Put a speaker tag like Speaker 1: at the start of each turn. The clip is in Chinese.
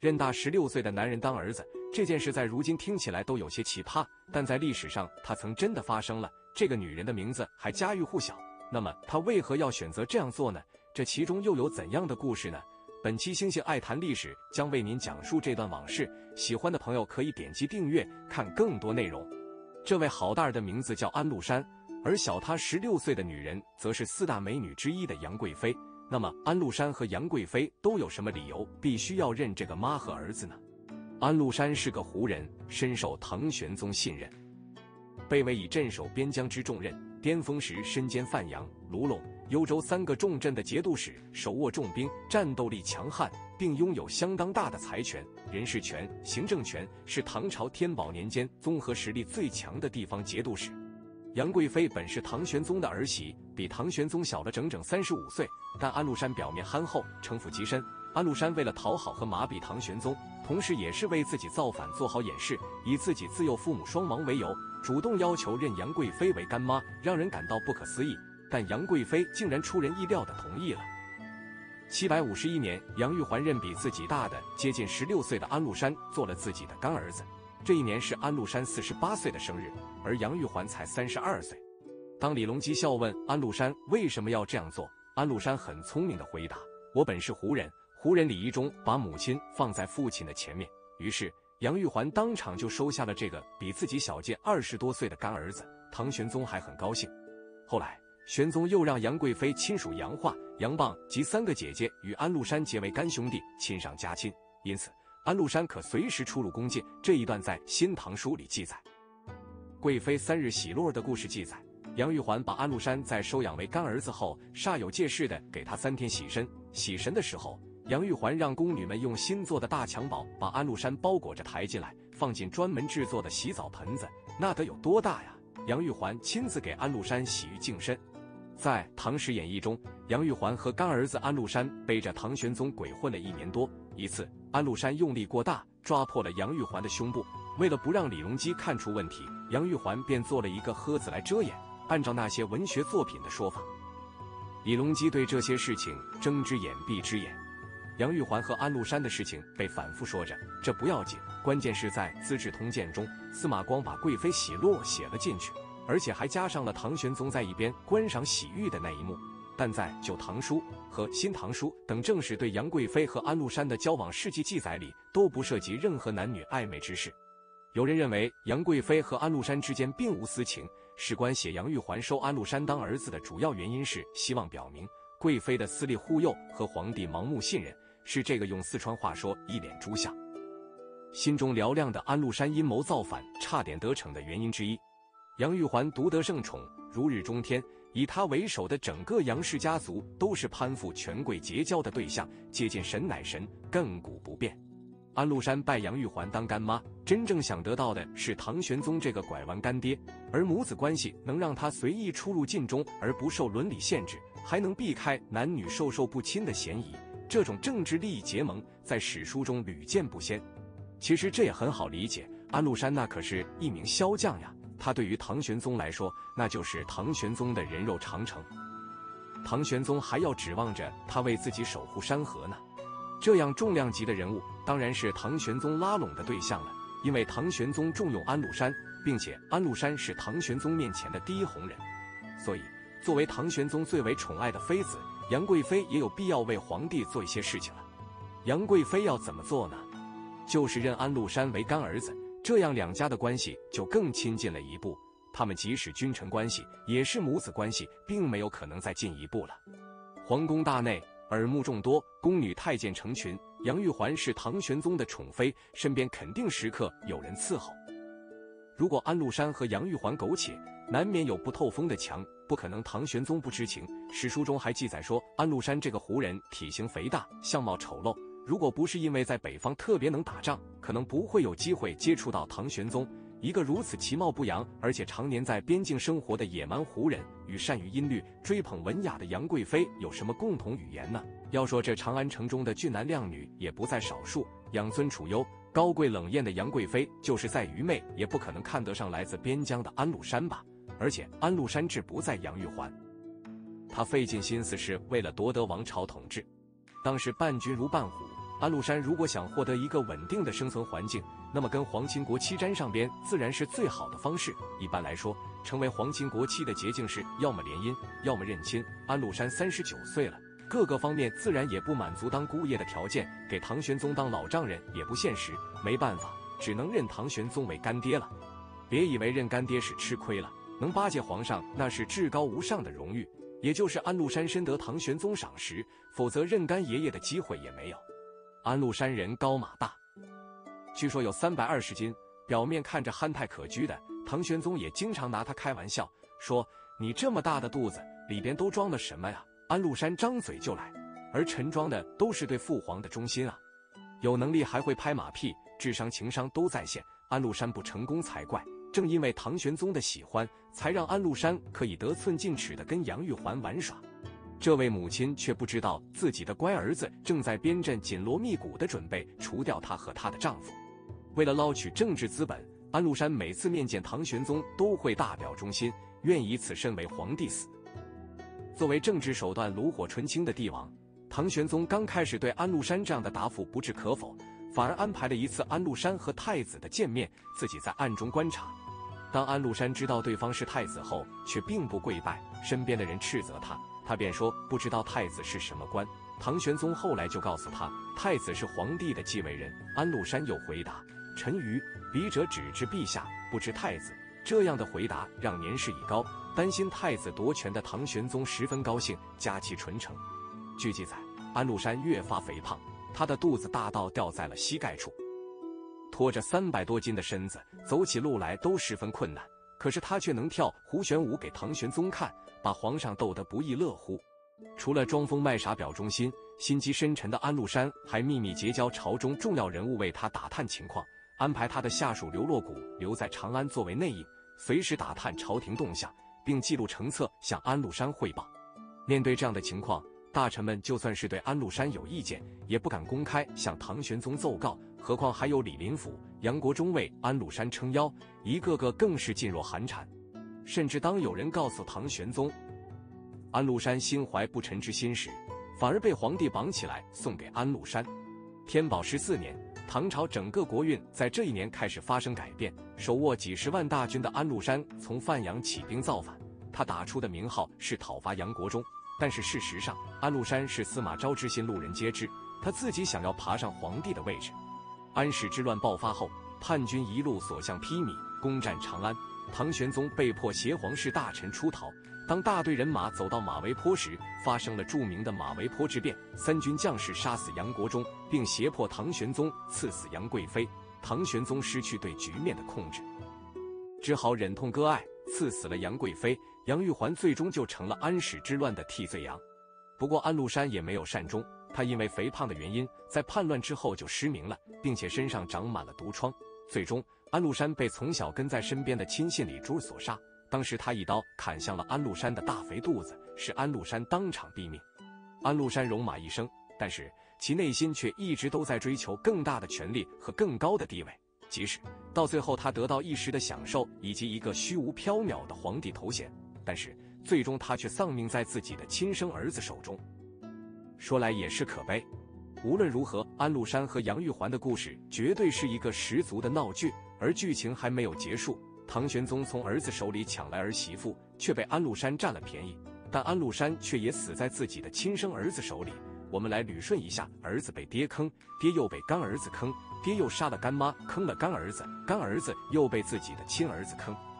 Speaker 1: 认大16岁的男人当儿子，这件事在如今听起来都有些奇葩，但在历史上它曾真的发生了。这个女人的名字还家喻户晓，那么她为何要选择这样做呢？这其中又有怎样的故事呢？本期星星爱谈历史将为您讲述这段往事，喜欢的朋友可以点击订阅看更多内容。这位好大儿的名字叫安禄山，而小她16岁的女人则是4大美女之一的杨贵妃。那么安禄山和杨贵妃都有什么理由必须要认这个妈和儿子呢？安禄山是个胡人，深受唐玄宗信任，被委以镇守边疆之重任。巅峰时身兼范阳、卢龙、幽州3个重镇的节度使，手握重兵，战斗力强悍，并拥有相当大的财权、人事权、行政权，是唐朝天宝年间综合实力最强的地方节度使。杨贵妃本是唐玄宗的儿媳，比唐玄宗小了整整35岁，但安禄山表面憨厚，城府极深。安禄山为了讨好和麻痹唐玄宗，同时也是为自己造反做好掩饰，以自己自幼父母双亡为由，主动要求认杨贵妃为干妈，让人感到不可思议。但杨贵妃竟然出人意料地同意了。751年，杨玉环认比自己大的接近16岁的安禄山做了自己的干儿子。这一年是安禄山48岁的生日，而杨玉环才32岁。当李隆基笑问安禄山为什么要这样做，安禄山很聪明地回答：我本是胡人，胡人礼仪中把母亲放在父亲的前面。于是杨玉环当场就收下了这个比自己小近20多岁的干儿子。唐玄宗还很高兴。后来玄宗又让杨贵妃亲属杨化、杨棒及3个姐姐与安禄山结为干兄弟，亲上加亲，因此安禄山可随时出入宫禁。这一段在《新唐书》里记载。贵妃3日喜落的故事记载，杨玉环把安禄山在收养为干儿子后，煞有介事的给他3天洗身。洗神的时候，杨玉环让宫女们用新做的大襁褓把安禄山包裹着抬进来，放进专门制作的洗澡盆子，那得有多大呀？杨玉环亲自给安禄山洗浴净身。在《唐史演义》中，杨玉环和干儿子安禄山背着唐玄宗鬼混了1年多。一次，安禄山用力过大，抓破了杨玉环的胸部。为了不让李隆基看出问题，杨玉环便做了一个盒子来遮掩。按照那些文学作品的说法，李隆基对这些事情睁只眼闭只眼。杨玉环和安禄山的事情被反复说着，这不要紧，关键是在《资治通鉴》中，司马光把贵妃喜落写了进去，而且还加上了唐玄宗在一边观赏洗浴的那一幕。但在《旧唐书》和《新唐书》等正史对杨贵妃和安禄山的交往事迹记载里，都不涉及任何男女暧昧之事。有人认为杨贵妃和安禄山之间并无私情，史官写杨玉环收安禄山当儿子的主要原因是希望表明贵妃的私利忽悠和皇帝盲目信任，是这个用四川话说一脸猪相。心中嘹亮的安禄山阴谋造反差点得逞的原因之一。杨玉环独得圣宠，如日中天，以他为首的整个杨氏家族都是攀附权贵结交的对象，接近神乃神，亘古不变。安禄山拜杨玉环当干妈，真正想得到的是唐玄宗这个拐弯干爹，而母子关系能让他随意出入禁中而不受伦理限制，还能避开男女授受不亲的嫌疑。这种政治利益结盟在史书中屡见不鲜。其实这也很好理解，安禄山那可是一名骁将呀，他对于唐玄宗来说，那就是唐玄宗的人肉长城。唐玄宗还要指望着他为自己守护山河呢。这样重量级的人物，当然是唐玄宗拉拢的对象了。因为唐玄宗重用安禄山，并且安禄山是唐玄宗面前的第一红人，所以作为唐玄宗最为宠爱的妃子，杨贵妃也有必要为皇帝做一些事情了。杨贵妃要怎么做呢？就是认安禄山为干儿子，这样两家的关系就更亲近了一步。他们即使君臣关系，也是母子关系，并没有可能再进一步了。皇宫大内耳目众多，宫女太监成群，杨玉环是唐玄宗的宠妃，身边肯定时刻有人伺候。如果安禄山和杨玉环苟且，难免有不透风的墙，不可能唐玄宗不知情。史书中还记载说，安禄山这个胡人体型肥大，相貌丑陋，如果不是因为在北方特别能打仗，可能不会有机会接触到唐玄宗。一个如此其貌不扬，而且常年在边境生活的野蛮胡人，与善于音律、追捧文雅的杨贵妃有什么共同语言呢？要说这长安城中的俊男靓女也不在少数，养尊处优、高贵冷艳的杨贵妃，就是再愚昧也不可能看得上来自边疆的安禄山吧。而且安禄山志不在杨玉环，他费尽心思是为了夺得王朝统治。当时伴君如伴虎， 安禄山如果想获得一个稳定的生存环境，那么跟皇亲国戚沾上边自然是最好的方式。一般来说，成为皇亲国戚的捷径是要么联姻，要么认亲。安禄山39岁了，各个方面自然也不满足当姑爷的条件，给唐玄宗当老丈人也不现实，没办法，只能认唐玄宗为干爹了。别以为认干爹是吃亏了，能巴结皇上那是至高无上的荣誉，也就是安禄山深得唐玄宗赏识，否则认干爷爷的机会也没有。安禄山人高马大，据说有320斤，表面看着憨态可掬的，唐玄宗也经常拿他开玩笑，说你这么大的肚子里边都装了什么呀？安禄山张嘴就来，而陈装的都是对父皇的忠心啊，有能力还会拍马屁，智商情商都在线，安禄山不成功才怪。正因为唐玄宗的喜欢，才让安禄山可以得寸进尺的跟杨玉环玩耍。这位母亲却不知道自己的乖儿子正在边阵紧锣密鼓地准备除掉她和她的丈夫。为了捞取政治资本，安禄山每次面见唐玄宗都会大表忠心，愿以此身为皇帝死。作为政治手段炉火纯青的帝王，唐玄宗刚开始对安禄山这样的答复不置可否，反而安排了一次安禄山和太子的见面，自己在暗中观察。当安禄山知道对方是太子后，却并不跪拜，身边的人斥责他，他便说不知道太子是什么官。唐玄宗后来就告诉他，太子是皇帝的继位人。安禄山又回答，臣愚，笔者只知陛下，不知太子。这样的回答让年事已高，担心太子夺权的唐玄宗十分高兴，加其纯诚。据记载，安禄山越发肥胖，他的肚子大到掉在了膝盖处，拖着300多斤的身子，走起路来都十分困难。可是他却能跳胡旋舞给唐玄宗看，把皇上逗得不亦乐乎。除了装疯卖傻表忠心，心机深沉的安禄山还秘密结交朝中重要人物为他打探情况，安排他的下属刘洛谷留在长安作为内应，随时打探朝廷动向，并记录成册向安禄山汇报。面对这样的情况，大臣们就算是对安禄山有意见，也不敢公开向唐玄宗奏告，何况还有李林甫、杨国忠为安禄山撑腰，一个个更是噤若寒蝉。甚至当有人告诉唐玄宗安禄山心怀不臣之心时，反而被皇帝绑起来送给安禄山。天宝14年，唐朝整个国运在这一年开始发生改变，手握几十万大军的安禄山从范阳起兵造反，他打出的名号是讨伐杨国忠，但是事实上，安禄山是司马昭之心，路人皆知，他自己想要爬上皇帝的位置。安史之乱爆发后，叛军一路所向披靡，攻占长安，唐玄宗被迫挟皇室大臣出逃。当大队人马走到马嵬坡时，发生了著名的马嵬坡之变，3军将士杀死杨国忠，并胁迫唐玄宗赐死杨贵妃。唐玄宗失去对局面的控制，只好忍痛割爱，赐死了杨贵妃。杨玉环最终就成了安史之乱的替罪羊。不过安禄山也没有善终，他因为肥胖的原因，在叛乱之后就失明了，并且身上长满了毒疮。最终，安禄山被从小跟在身边的亲信李珠所杀。当时他一刀砍向了安禄山的大肥肚子，使安禄山当场毙命。安禄山戎马一生，但是其内心却一直都在追求更大的权力和更高的地位。即使到最后他得到一时的享受以及一个虚无缥缈的皇帝头衔，但是最终他却丧命在自己的亲生儿子手中。说来也是可悲。无论如何，安禄山和杨玉环的故事绝对是一个十足的闹剧，而剧情还没有结束。唐玄宗从儿子手里抢来儿媳妇，却被安禄山占了便宜，但安禄山却也死在自己的亲生儿子手里。我们来捋顺一下：儿子被爹坑，爹又被干儿子坑，爹又杀了干妈，坑了干儿子，干儿子又被自己的亲儿子坑。